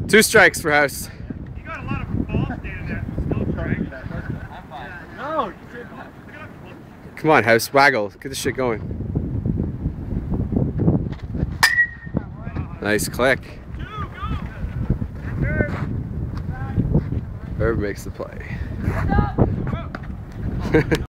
2 strikes for House. You got a lot of balls standing there. Still trying. I'm fine. No. Come on, House. Waggle. Get this shit going. Nice click. Herb makes the play.